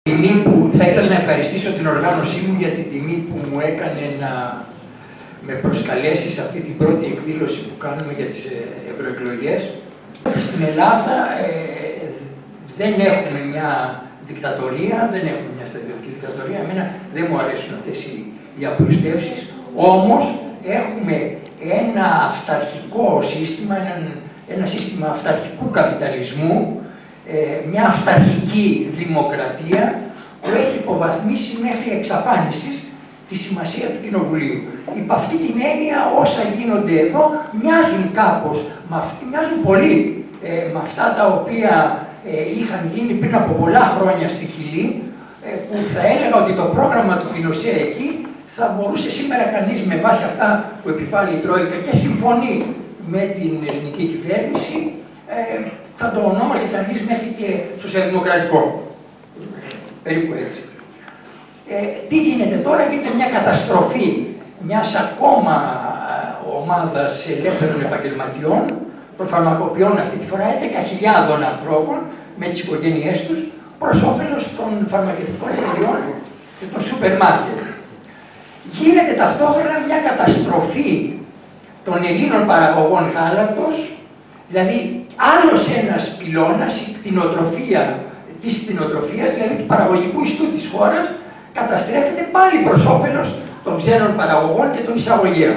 Θα ήθελα να ευχαριστήσω την οργάνωσή μου για την τιμή που μου έκανε να με προσκαλέσει σε αυτή την πρώτη εκδήλωση που κάνουμε για τις ευρωεκλογές. Στην Ελλάδα δεν έχουμε μια δικτατορία, δεν έχουμε μια στρατιωτική δικτατορία. Εμένα δεν μου αρέσουν αυτές οι απλουστεύσεις, όμως έχουμε ένα αυταρχικό σύστημα, ένα σύστημα αυταρχικού καπιταλισμού, μια αυταρχική δημοκρατία που έχει υποβαθμίσει μέχρι εξαφάνισης τη σημασία του Κοινοβουλίου. Υπ' αυτή την έννοια όσα γίνονται εδώ μοιάζουν κάπως, μοιάζουν πολύ με αυτά τα οποία είχαν γίνει πριν από πολλά χρόνια στη Χιλή, που θα έλεγα ότι το πρόγραμμα του Πινοσέ εκεί θα μπορούσε σήμερα κανείς με βάση αυτά που επιβάλλει η Τρόικα και συμφωνεί με την ελληνική κυβέρνηση, θα το ονόμασε κανείς μέχρι και σοσιαλδημοκρατικό. Περίπου έτσι. Τι γίνεται τώρα? Γίνεται μια καταστροφή μιας ακόμα ομάδας ελεύθερων επαγγελματιών, των φαρμακοποιών αυτή τη φορά 11.000 ανθρώπων με τις οικογένειές τους, προς όφελος των φαρμακευτικών εταιριών και των σούπερ μάρκετ. Γίνεται ταυτόχρονα μια καταστροφή των Ελλήνων παραγωγών γάλακτος, δηλαδή άλλος ένας πυλώνας, η κτηνοτροφία της κτηνοτροφίας, δηλαδή του παραγωγικού ιστού της χώρας, καταστρέφεται πάλι προς όφελος των ξένων παραγωγών και των εισαγωγέων.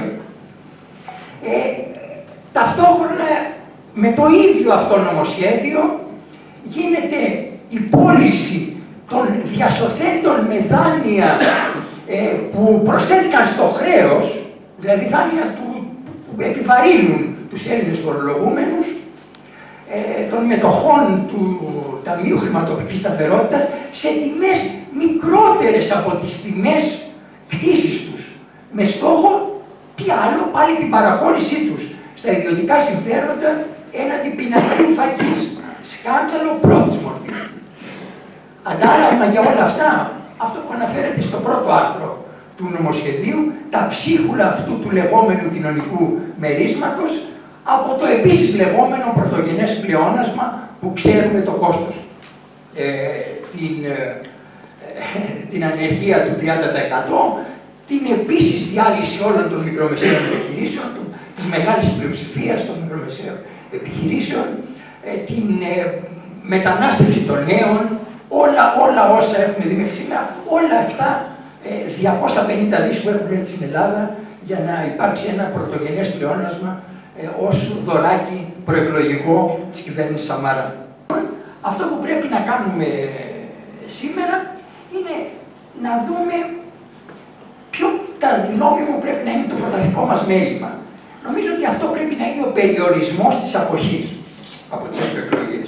Ταυτόχρονα με το ίδιο αυτό νομοσχέδιο γίνεται η πώληση των διασωθέντων με δάνεια που προσθέθηκαν στο χρέος, δηλαδή δάνεια που επιβαρύνουν τους Έλληνες φορολογούμενους, των μετοχών του Ταμείου Χρηματοπιστωτικής Σταθερότητας σε τιμές μικρότερες από τις τιμές κτήσης τους, με στόχο τι άλλο, πάλι την παραχώρησή τους στα ιδιωτικά συμφέροντα έναντι πινακίου φακής. Σκάνδαλο πρώτης μορφής. Αντάλλαγμα για όλα αυτά, αυτό που αναφέρεται στο πρώτο άρθρο του νομοσχεδίου, τα ψίχουλα αυτού του λεγόμενου κοινωνικού μερίσματος, από το επίσης λεγόμενο πρωτογενές πλεόνασμα που ξέρουμε το κόστος. Την ανεργία του 30%, την επίσης διάλυση όλων των μικρομεσαίων επιχειρήσεων, της μεγάλης πλειοψηφίας των μικρομεσαίων επιχειρήσεων, την μετανάστευση των νέων, όλα όσα έχουμε δει μέχρι σήμερα, όλα αυτά 250 δις που έχουν έρθει στην Ελλάδα για να υπάρξει ένα πρωτογενές πλεόνασμα ως δωράκι προεκλογικό της κυβέρνησης Σαμαρά. Αυτό που πρέπει να κάνουμε σήμερα είναι να δούμε ποιο, κατά τη γνώμη μου, πρέπει να είναι το πρωταρχικό μας μέλημα. Νομίζω ότι αυτό πρέπει να είναι ο περιορισμός της αποχής από τις ευρωεκλογές.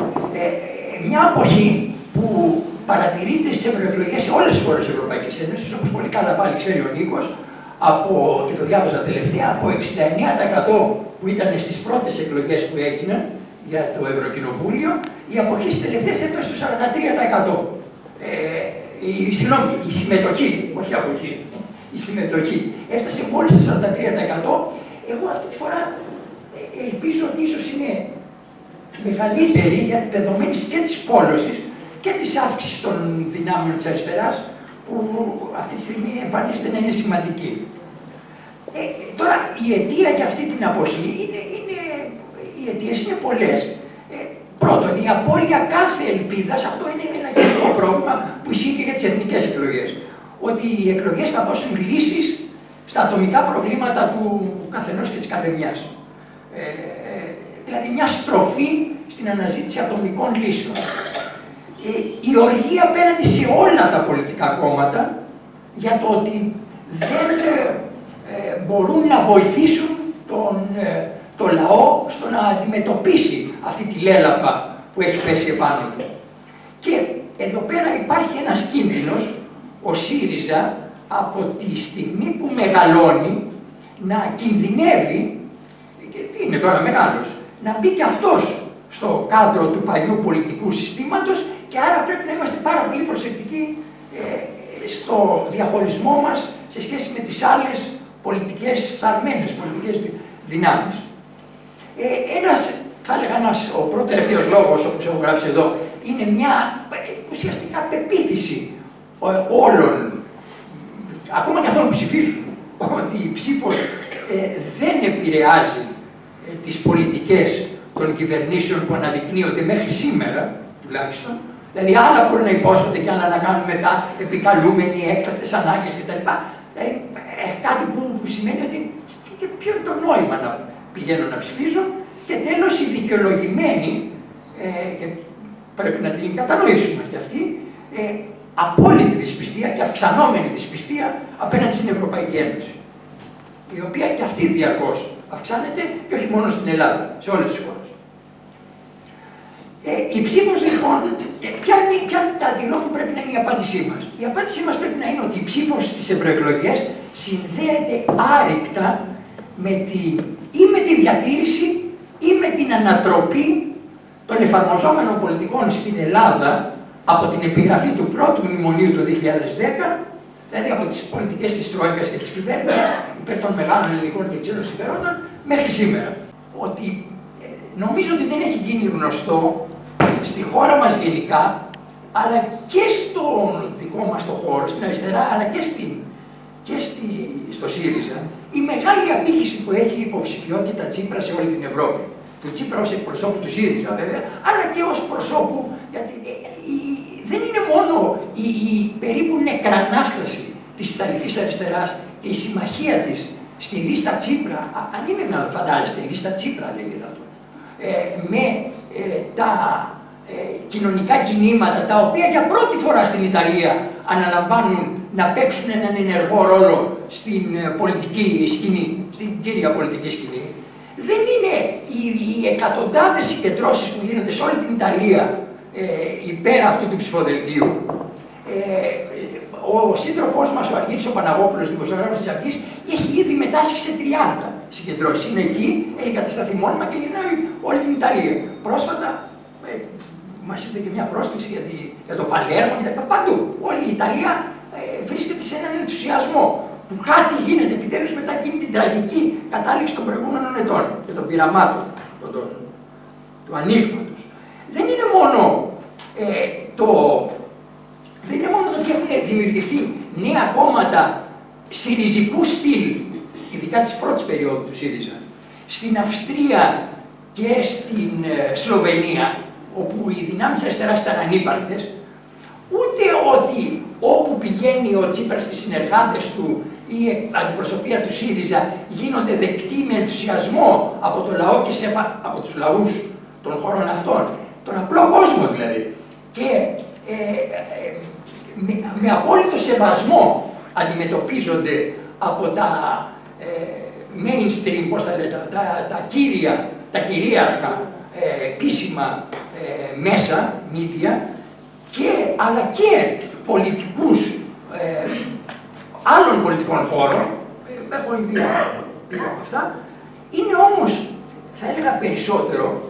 Μια αποχή που παρατηρείται στις ευρωεκλογές σε όλες τις χώρες της Ευρωπαϊκής Ένωσης, όπως πολύ καλά πάλι ξέρει ο Νίκος, και το διάβαζα τελευταία, από 69% που ήταν στις πρώτες εκλογές που έγιναν για το Ευρωκοινοβούλιο, η αποχή στις τελευταίες έφτασε στο 43%. Συγγνώμη, η συμμετοχή, όχι η αποχή, η συμμετοχή έφτασε μόλις στο 43%. Εγώ αυτή τη φορά ελπίζω ότι ίσως είναι μεγαλύτερη για δεδομένης και της πόλωσης και της αύξησης των δυνάμεων της αριστεράς, που αυτή τη στιγμή εμφανίζεται να είναι σημαντική. Τώρα, η αιτία για αυτή την αποχή οι αιτίες είναι πολλές. Πρώτον, η απώλεια κάθε ελπίδας, αυτό είναι ένα γενικό πρόβλημα που ισχύει και για τις εθνικές εκλογές. Ότι οι εκλογές θα δώσουν λύσεις στα ατομικά προβλήματα του καθενός και της καθεμιάς. Δηλαδή, μια στροφή στην αναζήτηση ατομικών λύσεων. Η οργή απέναντι σε όλα τα πολιτικά κόμματα για το ότι δεν μπορούν να βοηθήσουν το λαό στο να αντιμετωπίσει αυτή τη λέλαπα που έχει πέσει επάνω του. Και εδώ πέρα υπάρχει ένας κίνδυνος, ο ΣΥΡΙΖΑ, από τη στιγμή που μεγαλώνει, να κινδυνεύει, και τι είναι τώρα μεγάλος, να μπει και αυτός στο κάδρο του παλιού πολιτικού συστήματος, και άρα πρέπει να είμαστε πάρα πολύ προσεκτικοί στο διαχωρισμό μας σε σχέση με τις άλλες πολιτικές, φθαρμένες πολιτικές δυνάμεις. Θα έλεγα ο πρώτος τελευταίος λόγος, όπως έχω γράψει εδώ, είναι μια ουσιαστικά πεποίθηση όλων, ακόμα και αυτών που ψηφίζουν, ότι η ψήφος δεν επηρεάζει τις πολιτικές των κυβερνήσεων που αναδεικνύονται μέχρι σήμερα, τουλάχιστον. Δηλαδή, άλλα μπορεί να υπόσχονται και άλλα να κάνουν μετά επικαλούμενοι, έκτακτες ανάγκες κτλ. Δηλαδή, κάτι που σημαίνει ότι και ποιο είναι το νόημα να πηγαίνω να ψηφίζω. Και τέλος, οι δικαιολογημένοι, και πρέπει να την κατανοήσουμε και αυτή, απόλυτη δυσπιστία και αυξανόμενη δυσπιστία απέναντι στην Ευρωπαϊκή Ένωση, η οποία και αυτή διαρκώς αυξάνεται και όχι μόνο στην Ελλάδα, σε όλες τις χώρες. Η ψήφος λοιπόν, ποια κατά τη γνώμη μου πρέπει να είναι η απάντησή μας? Η απάντησή μας πρέπει να είναι ότι η ψήφος στις ευρωεκλογές συνδέεται άρρηκτα ή με τη διατήρηση ή με την ανατροπή των εφαρμοζόμενων πολιτικών στην Ελλάδα από την επιγραφή του πρώτου μνημονίου του 2010, δηλαδή από τις πολιτικές της Τρόικας και της κυβέρνησης υπέρ των μεγάλων ελληνικών και ξένων συμφερόντων μέχρι σήμερα. Ότι νομίζω ότι δεν έχει γίνει γνωστό στη χώρα μας γενικά, αλλά και στον δικό μας το χώρο, στην αριστερά, αλλά και στο ΣΥΡΙΖΑ, η μεγάλη απήχηση που έχει η υποψηφιότητα Τσίπρα σε όλη την Ευρώπη. Του Τσίπρα ως εκπροσώπου του ΣΥΡΙΖΑ βέβαια, αλλά και ως προσώπου, γιατί δεν είναι μόνο η περίπου νεκρανάσταση της Ιταλικής αριστεράς και η συμμαχία της στη λίστα Τσίπρα, αν είναι να φαντάζεστε, λίστα Τσίπρα λέγεται αυτό, με τα κοινωνικά κινήματα, τα οποία για πρώτη φορά στην Ιταλία αναλαμβάνουν να παίξουν έναν ενεργό ρόλο στην πολιτική σκηνή, στην κύρια πολιτική σκηνή. Δεν είναι οι εκατοντάδες συγκεντρώσεις που γίνονται σε όλη την Ιταλία υπέρ αυτού του ψηφοδελτίου. Ο σύντροφός μας, ο Αργύρης ο Παναγόπουλος, δημοσιογράφος της Αυγής, έχει ήδη μετάσχει σε 30 συγκεντρώσεις. Είναι εκεί, έχει κατασταθεί μόνιμα και γυρνάει όλη την Ιταλία. Πρόσφατα μας ήρθε και μια πρόσκληση για το Παλέρμο και παντού. Όλη η Ιταλία βρίσκεται σε έναν ενθουσιασμό που κάτι γίνεται επιτέλους μετά εκείνη την τραγική κατάληξη των προηγούμενων ετών και των πειραμάτων, του ανοίγματος. Δεν είναι μόνο ότι έχουν δημιουργηθεί νέα κόμματα συριζικού στυλ, ειδικά της πρώτης περίοδου του ΣΥΡΙΖΑ, στην Αυστρία και στην Σλοβενία, όπου οι δυνάμεις αριστεράς ήταν ανύπαρκτες, ούτε ότι όπου πηγαίνει ο Τσίπρας και οι συνεργάτες του ή η αντιπροσωπεία του ΣΥΡΙΖΑ γίνονται δεκτοί με ενθουσιασμό από το λαό και από τους λαούς των χωρών αυτών, τον απλό κόσμο δηλαδή, και με απόλυτο σεβασμό αντιμετωπίζονται από τα mainstream, πώς τα λέτε, τα κυρίαρχα επίσημα μέσα, media, αλλά και πολιτικούς άλλων πολιτικών χώρων, έχω ήδη από αυτά. Είναι όμως, θα έλεγα περισσότερο,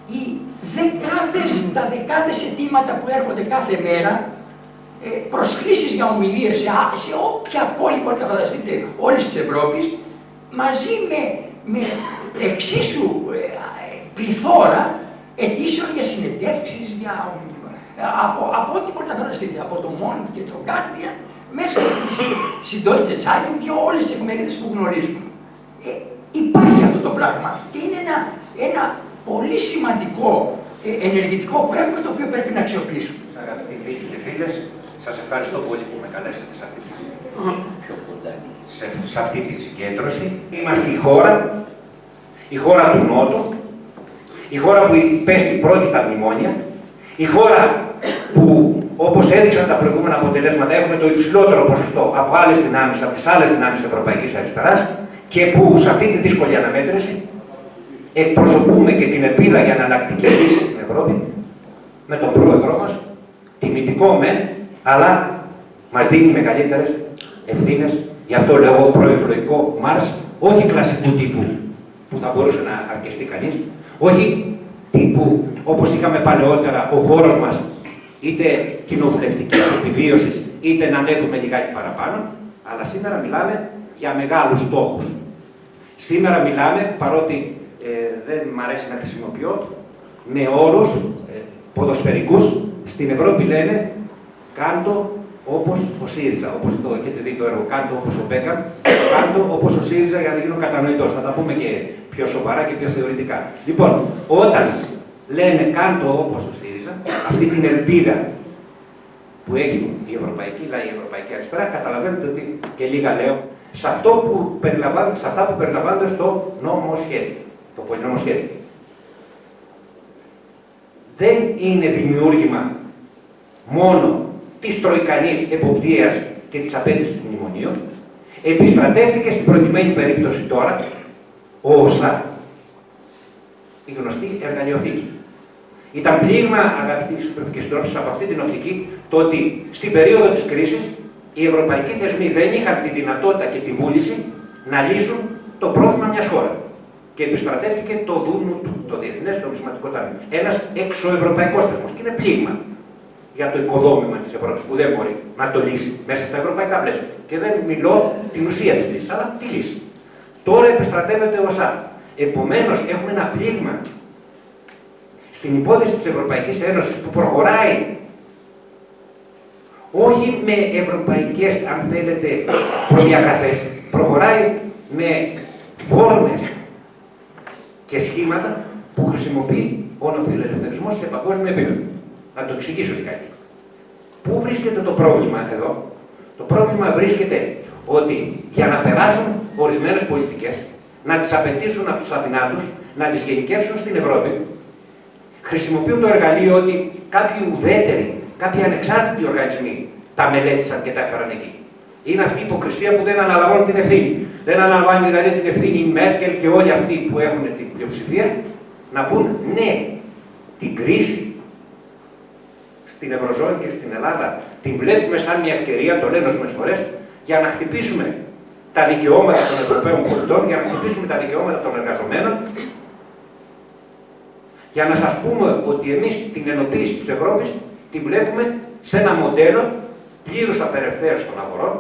τα δεκάδες αιτήματα που έρχονται κάθε μέρα, προσκλήσεις για ομιλίες σε όποια πόλη μπορείτε να φανταστείτε όλης της Ευρώπης, μαζί με εξίσου πληθώρα αιτήσεων για συνεντεύξεις, από ό,τι μπορείτε να φανταστείτε, από το Mond και το Guardian, μέσα στη Deutsche Zeitung και όλες τις εφημερίδες που γνωρίζουμε. Υπάρχει αυτό το πράγμα και είναι ένα πολύ σημαντικό ενεργητικό που έχουμε, το οποίο πρέπει να αξιοποιήσουμε. Αγαπητοί φίλοι και φίλες, σας ευχαριστώ πολύ που με καλέσατε σε αυτή τη συγκέντρωση. Είμαστε η χώρα του Νότου, η χώρα που υπέστη πρώτη τα μνημόνια, η χώρα που, όπως έδειξαν τα προηγούμενα αποτελέσματα, έχουμε το υψηλότερο ποσοστό από τις άλλες δυνάμεις της Ευρωπαϊκής Αριστεράς και που σε αυτή τη δύσκολη αναμέτρηση εκπροσωπούμε και την ελπίδα για εναλλακτική λύση στην Ευρώπη με τον πρόεδρό μας, τιμητικό μεν, αλλά μας δίνει μεγαλύτερες ευθύνες. Γι' αυτό λέω προεκλογικό Μάρς, όχι κλασικού τύπου που θα μπορούσε να αρκεστεί κανείς, όχι τύπου όπως είχαμε παλαιότερα ο χώρος μας, είτε κοινοβουλευτικής επιβίωσης, είτε να ανέβουμε λιγάκι παραπάνω, αλλά σήμερα μιλάμε για μεγάλους στόχους. Σήμερα μιλάμε, παρότι δεν μ' αρέσει να χρησιμοποιώ, με όρους ποδοσφαιρικούς στην Ευρώπη λένε κάντο όπως ο ΣΥΡΙΖΑ. Όπως το έχετε δει το έργο, κάντο όπως ο Μπέκαμ, κάντο όπως ο ΣΥΡΙΖΑ για να γίνω κατανοητός. Θα τα πούμε και πιο σοβαρά και πιο θεωρητικά. Λοιπόν, όταν λένε κάντο όπως ο ΣΥΡΙΖΑ, αυτή την ελπίδα που έχει η Ευρωπαϊκή Αριστερά, καταλαβαίνετε ότι και λίγα λέω σε αυτά που περιλαμβάνονται στο νομοσχέδιο, το πολυνομοσχέδιο. Δεν είναι δημιούργημα μόνο της τροικανής εποπτείας και της απέτησης του μνημονίου. Επιστρατεύθηκε στην προκειμένη περίπτωση τώρα ο ΩΣΑ, η γνωστή εργαλειοθήκη. Ήταν πλήγμα, αγαπητοί συντρόφοι και συντρόφισσες, από αυτή την οπτική, το ότι στην περίοδο της κρίσης οι ευρωπαϊκοί θεσμοί δεν είχαν τη δυνατότητα και τη βούληση να λύσουν το πρόβλημα μιας χώρας. Και επιστρατεύτηκε το ΔΝΤ, το Διεθνές Νομισματικό Ταμείο. Ένας εξωευρωπαϊκός θεσμός. Και είναι πλήγμα για το οικοδόμημα της Ευρώπης που δεν μπορεί να το λύσει μέσα στα ευρωπαϊκά πλαίσια. Και δεν μιλώ την ουσία της λύσης, αλλά τη λύση. Τώρα επιστρατεύεται ο ΩΣΑ. Επομένως, έχουμε ένα πλήγμα στην υπόθεση της Ευρωπαϊκής Ένωσης που προχωράει όχι με ευρωπαϊκές, αν θέλετε, προδιαγραφές, προχωράει με φόρμες και σχήματα που χρησιμοποιεί ο νεοφιλελευθερισμός σε παγκόσμιο επίπεδο. Να το εξηγήσω λιγάκι. Πού βρίσκεται το πρόβλημα εδώ? Το πρόβλημα βρίσκεται ότι για να περάσουν ορισμένες πολιτικές, να τις απαιτήσουν από τους αδυνάτους, να τις γενικεύσουν στην Ευρώπη, χρησιμοποιούν το εργαλείο ότι κάποιοι ουδέτεροι, κάποιοι ανεξάρτητοι οργανισμοί τα μελέτησαν και τα έφεραν εκεί. Είναι αυτή η υποκρισία που δεν αναλαμβάνουν την ευθύνη. Δεν αναλαμβάνει δηλαδή την ευθύνη η Μέρκελ και όλοι αυτοί που έχουν την πλειοψηφία να πούν ναι, την κρίση στην Ευρωζώνη και στην Ελλάδα την βλέπουμε σαν μια ευκαιρία, το λένε ορισμένες φορές, για να χτυπήσουμε τα δικαιώματα των Ευρωπαίων πολιτών, για να χτυπήσουμε τα δικαιώματα των εργαζομένων, για να σας πούμε ότι εμείς την ενοποίηση της Ευρώπης τη βλέπουμε σε ένα μοντέλο πλήρους απελευθέρωσης των αγορών,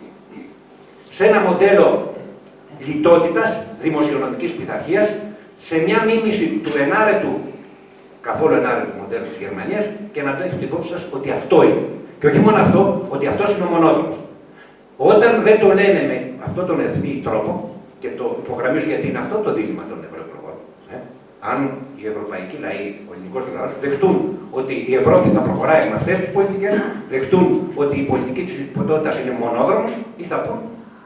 σε ένα μοντέλο λιτότητας, δημοσιονομικής πειθαρχίας, σε μια μίμηση του ενάρετου, καθόλου ενάρετου μοντέλου της Γερμανίας και να το έχετε υπόψη σας ότι αυτό είναι. Και όχι μόνο αυτό, ότι αυτός είναι ο μονόδρομος. Όταν δεν το λένε με αυτόν τον ευθύ τρόπο, και το υπογραμμίζω γιατί είναι αυτό το δίλημμα των ευρωεκλογών, αν οι ευρωπαϊκοί λαοί, ο ελληνικός λαός, δεχτούν ότι η Ευρώπη θα προχωράει με αυτές τις πολιτικές, δεχτούν ότι η πολιτική της λιτότητας είναι μονόδρομος, ή θα πούν,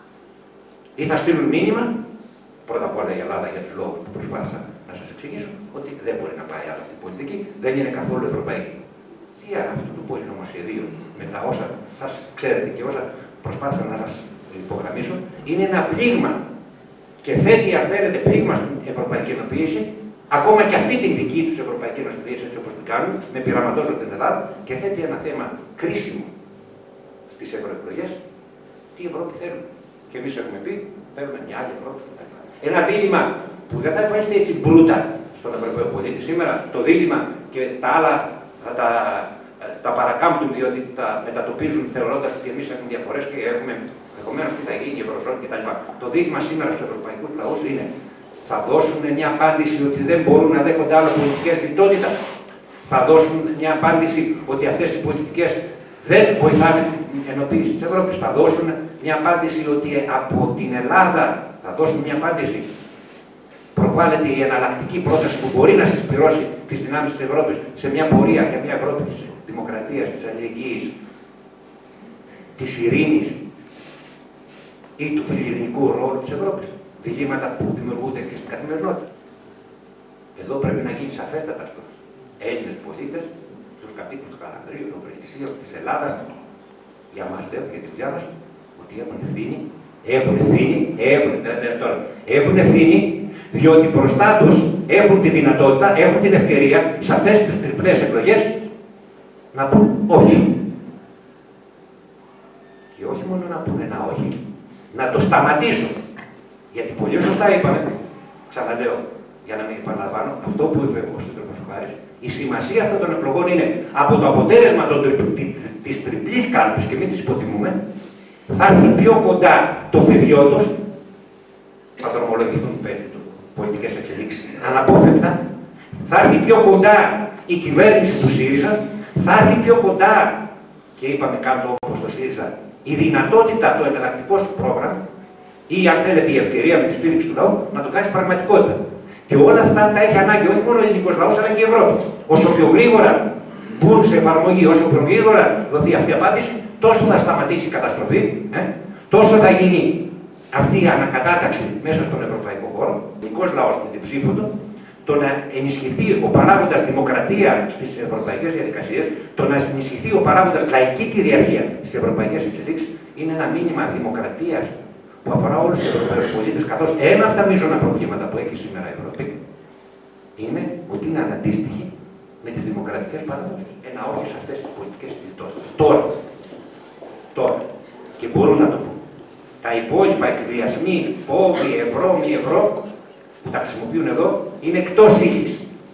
ή θα στείλουν μήνυμα, πρώτα απ' όλα η Ελλάδα για τους λόγους που προσπάθησα να σας εξηγήσω, ότι δεν μπορεί να πάει άλλη αυτή η πολιτική, δεν είναι καθόλου ευρωπαϊκή. Για αυτού του πολυνομοσχεδίου, με τα όσα σας ξέρετε και όσα προσπάθησα να σας υπογραμμίσω, είναι ένα πλήγμα και θέτει, αν θέλετε, πλήγμα στην ευρωπαϊκή ενοποίηση, ακόμα και αυτή την δική τους ευρωπαϊκή ενοποίηση, έτσι όπως την κάνουν, με πειραματόζω την Ελλάδα, και θέτει ένα θέμα κρίσιμο στις ευρωεκλογές. Τι Ευρώπη θέλουν. Και εμείς έχουμε πει, θέλουμε μια άλλη Ευρώπη. Ένα δίλημμα που δεν θα εμφανιστεί έτσι μπρούτα στον Ευρωπαίο πολίτη σήμερα, το δίλημμα και τα άλλα θα τα παρακάμπτουν διότι τα μετατοπίζουν θεωρώντας ότι εμείς έχουμε διαφορές και έχουμε ενδεχομένως τι θα γίνει, η Ευρωζώνη κτλ. Το δίλημμα σήμερα στους ευρωπαϊκούς λαούς είναι θα δώσουν μια απάντηση ότι δεν μπορούν να δέχονται άλλο πολιτικές λιτότητα. Θα δώσουν μια απάντηση ότι αυτές οι πολιτικές δεν βοηθάνε την ενοποίηση της Ευρώπης. Θα δώσουν μια απάντηση ότι από την Ελλάδα θα δώσουν μια απάντηση. Προβάλλεται η εναλλακτική πρόταση που μπορεί να συσπυρώσει τις δυνάμεις της Ευρώπης σε μια πορεία για μια Ευρώπη της δημοκρατίας, της αλληλεγγύης, της ειρήνης ή του φιλιρινικού ρόλου της Ευρώπης. Διλήμματα που δημιουργούνται και στην καθημερινότητα. Εδώ πρέπει να γίνει σαφέστατα στους Έλληνες πολίτες, στους κατοίκους του Καλανδρίου, των Βρυξελών, της Ελλάδας, για μας λέω και τη δουλειά μας, ότι έχουν ευθύνη, έχουν ευθύνη, διότι μπροστά τους έχουν τη δυνατότητα, έχουν την ευκαιρία σε αυτές τις τριπλές εκλογές να πούν όχι. Και όχι μόνο να πούν ένα όχι, να το σταματήσουν. Γιατί πολύ σωστά είπαμε, ξαναλέω, για να μην επαναλαμβάνω, αυτό που είπε ο σύντροφος ο Χάρης, η σημασία αυτών των εκλογών είναι από το αποτέλεσμα της τριπλής κάλπης, και μην τις υποτιμούμε, θα έρθει πιο κοντά το φιδιότος, θα δρομολογηθούν πολιτικές εξελίξεις αναπόφευκτα, θα έρθει πιο κοντά η κυβέρνηση του ΣΥΡΙΖΑ θα έρθει πιο κοντά, και είπαμε κάτω όπως το ΣΥΡΙΖΑ, η δυνατότητα, το εναλλακτικό σου πρόγραμμα, ή αν θέλετε η ευκαιρία με τη στήριξη του λαού, να το κάνεις πραγματικότητα. Και όλα αυτά τα έχει ανάγκη όχι μόνο ο ελληνικός λαός, αλλά και η Ευρώπη. Όσο πιο γρήγορα μπουν σε εφαρμογή, όσο πιο γρήγορα δοθεί αυτή η απάντηση, τόσο θα σταματήσει η καταστροφή, τόσο θα γίνει αυτή η ανακατάταξη μέσα στον ευρωπαϊκό χώρο, ο ελληνικός λαός με την ψήφο του, το να ενισχυθεί ο παράγοντας δημοκρατία στις ευρωπαϊκές διαδικασίες, το να ενισχυθεί ο παράγοντας λαϊκή κυριαρχία στις ευρωπαϊκές εξελίξεις, είναι ένα μήνυμα δημοκρατίας που αφορά όλους τους Ευρωπαίους πολίτες, καθώς ένα από τα μείζωνα προβλήματα που έχει σήμερα η Ευρώπη είναι ότι είναι αναντίστοιχη με τις δημοκρατικές παραδόσεις. Ένα όχι σε αυτές τις πολιτικές λιτότητες. Τώρα, και μπορούν να το πούν. Τα υπόλοιπα εκβιασμοί, φόβοι, ευρώ, μη ευρώ, που τα χρησιμοποιούν εδώ, είναι εκτός ύλης.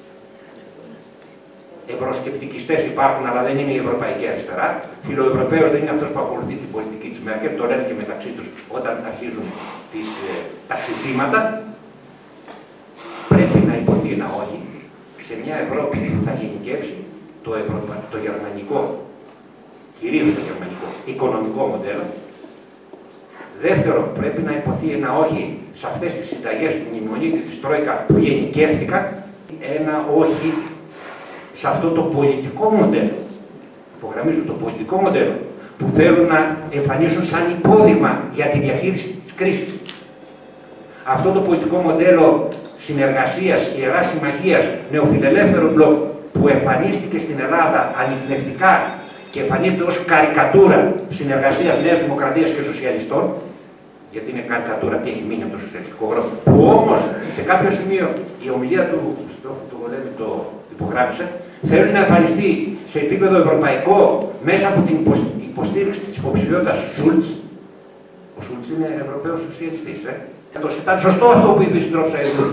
Ευρωσκεπτικιστές υπάρχουν, αλλά δεν είναι η ευρωπαϊκή αριστερά. Φιλοευρωπαίος δεν είναι αυτός που ακολουθεί την πολιτική της Μέρκελ, το λένε και μεταξύ τους όταν αρχίζουν τα ξυσίματα. Πρέπει να υποθεί ένα όχι σε μια Ευρώπη που θα γενικεύσει το γερμανικό, κυρίως το γερμανικό, οικονομικό μοντέλο. Δεύτερο, πρέπει να υποθεί ένα όχι σε αυτές τις συνταγές του μνημονίου και της Τρόικα που γενικεύτηκαν. Ένα όχι σε αυτό το πολιτικό μοντέλο, υπογραμμίζω το πολιτικό μοντέλο, που θέλουν να εμφανίσουν σαν υπόδειγμα για τη διαχείριση της κρίσης. Αυτό το πολιτικό μοντέλο συνεργασίας, ιεράς συμμαχίας, νεοφιλελεύθερο μπλοκ που εμφανίστηκε στην Ελλάδα ανιχνευτικά και εμφανίζεται ως καρικατούρα συνεργασίας Νέας Δημοκρατίας και Σοσιαλιστών, γιατί είναι καρικατούρα και έχει μείνει από το σοσιαλιστικό δρόμο, που όμως σε κάποιο σημείο η ομιλία του Βολέμι το υπογράμμισε, θέλει να εμφανιστεί σε επίπεδο ευρωπαϊκό μέσα από την υποστήριξη της υποψηφιότητας Σούλτς. Ο Σούλτς είναι Ευρωπαίος Σοσιαλιστής. Ήταν σωστό αυτό που είπε η συντρόφισσα εδώ.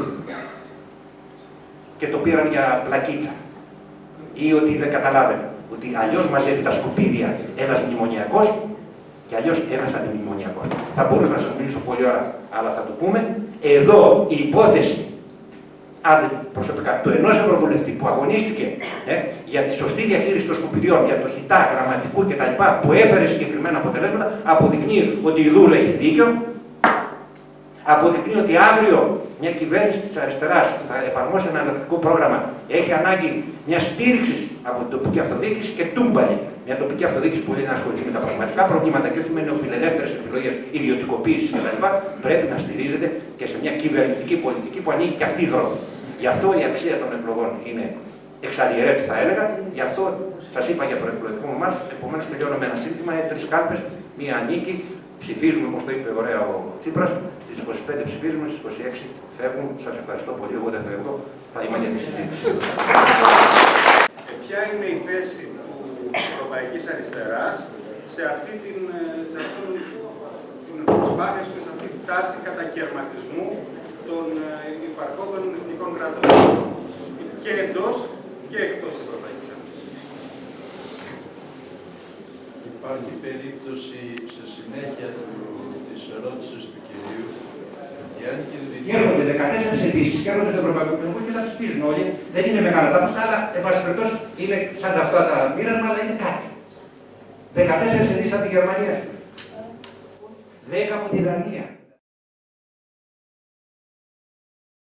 Και το πήραν για πλακίτσα. Ή ότι δεν καταλάβαινε. Ότι αλλιώς μαζεύει τα σκουπίδια ένας μνημονιακός και αλλιώς ένας αντιμνημονιακός. Θα μπορούσα να σας μιλήσω πολλή ώρα, αλλά θα το πούμε. Εδώ η υπόθεση, άντε προσωπικά, του ενός ευρωβουλευτή που αγωνίστηκε για τη σωστή διαχείριση των σκουπιδιών, για το χιτά, γραμματικού κτλ., που έφερε συγκεκριμένα αποτελέσματα, αποδεικνύει ότι η Δούλα έχει δίκιο. Αποδεικνύει ότι αύριο μια κυβέρνηση της αριστεράς που θα εφαρμόσει ένα εναλλακτικό πρόγραμμα έχει ανάγκη μια στήριξη από την τοπική αυτοδιοίκηση και τούμπαλη. Μια τοπική αυτοδιοίκηση που μπορεί να ασχοληθεί με τα πραγματικά προβλήματα και όχι με νεοφιλελεύθερες επιλογές, ιδιωτικοποίηση κτλ. Πρέπει να στηρίζεται και σε μια κυβερνητική πολιτική που ανοίγει και αυτή η δρόμη. Γι' αυτό η αξία των εκλογών είναι εξαδιαιρέτη, θα έλεγα. Γι' αυτό σας είπα για προεκλογικό μας. Επομένως, τελειώνω με ένα σύνθημα: 3 κάλπες, μία νίκη. Ψηφίζουμε, όπως το είπε ωραία ο Τσίπρας, στις 25 ψηφίζουμε, στις 26 φεύγουν. Σας ευχαριστώ πολύ, εγώ δεν φεύγω, θα είμαι για τη συζήτηση. Ποια είναι η θέση της Ευρωπαϊκής Αριστεράς σε αυτή την προσπάθεια, σε αυτή την τάση κατακαιρματισμού των υπαρχόντων εθνικών κρατών και εντός και εκτός της Ευρωπαϊκής Ένωσης? Υπάρχει περίπτωση σε συνέχεια της ερώτησης του κυρίου, εάν έρχονται 14 αιτήσεις και έρχονται στο Ευρωπαϊκό Κοινοβούλιο και θα τις πείσουν όλοι. Δεν είναι μεγάλα τα ποσά, αλλά εν πάση περιπτώσει είναι σαν αυτά τα πείρασμα, αλλά είναι κάτι. 14 αιτήσεις από τη Γερμανία, 10 από τη Δανία.